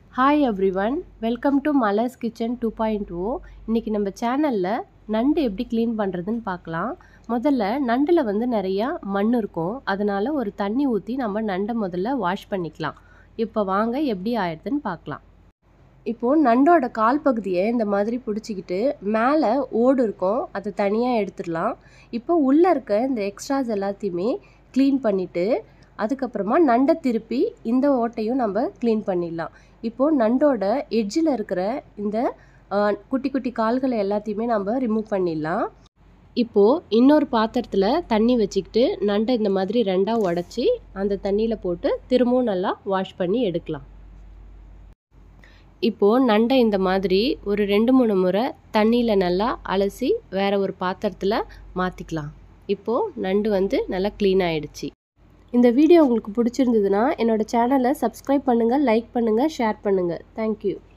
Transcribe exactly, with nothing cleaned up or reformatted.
Hi everyone, welcome to Mala's Kitchen two point oh. இன்னைக்கு நம்ம சேனல்ல நண்டு எப்படி க்ளீன் பண்றதுன்னு பார்க்கலாம். முதல்ல நண்டுல வந்து நிறைய மண் இருக்கும். அதனால ஒரு தண்ணி ஊத்தி நம்ம நண்டை முதல்ல வாஷ் பண்ணிக்கலாம். இப்போ வாங்க எப்படி ஆயிடுதுன்னு பார்க்கலாம். இப்போ நண்டோட கால் பகுதியை இந்த மாதிரி பிடிச்சிக்கிட்டு மேலே ஓடு இருக்கும், அதை தனியாக எடுத்துடலாம். இப்போ உள்ளே இருக்க இந்த எக்ஸ்ட்ராஸ் எல்லாத்தையுமே க்ளீன் பண்ணிவிட்டு அதுக்கப்புறமா நண்டை திருப்பி இந்த ஓட்டையும் நம்ம க்ளீன் பண்ணிடலாம். இப்போது நண்டோட எட்ஜில் இருக்கிற இந்த குட்டி குட்டி கால்களை எல்லாத்தையுமே நம்ம ரிமூவ் பண்ணிடலாம். இப்போது இன்னொரு பாத்திரத்தில் தண்ணி வச்சுக்கிட்டு நண்டை இந்த மாதிரி ரெண்டாக உடச்சி அந்த தண்ணியில் போட்டு திரும்பவும் நல்லா வாஷ் பண்ணி எடுக்கலாம். இப்போது நண்டை இந்த மாதிரி ஒரு ரெண்டு மூணு முறை தண்ணியில் நல்லா அலசி வேறு ஒரு பாத்திரத்தில் மாற்றிக்கலாம். இப்போது நண்டு வந்து நல்லா க்ளீன் ஆகிடுச்சு. இந்த வீடியோ உங்களுக்கு பிடிச்சிருந்ததுன்னா என்னோட சேனலை சப்ஸ்கிரைப் பண்ணுங்கள், லைக் பண்ணுங்கள், ஷேர் பண்ணுங்கள். தேங்க்யூ.